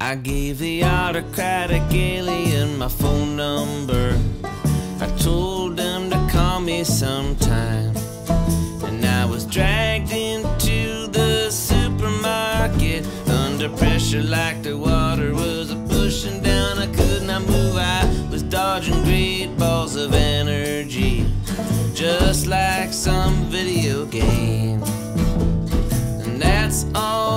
I gave the autocratic alien my phone number. I told them to call me sometime. And I was dragged into the supermarket under pressure like the water was pushing down. I could not move, I was dodging great balls of energy, just like some video game. And that's all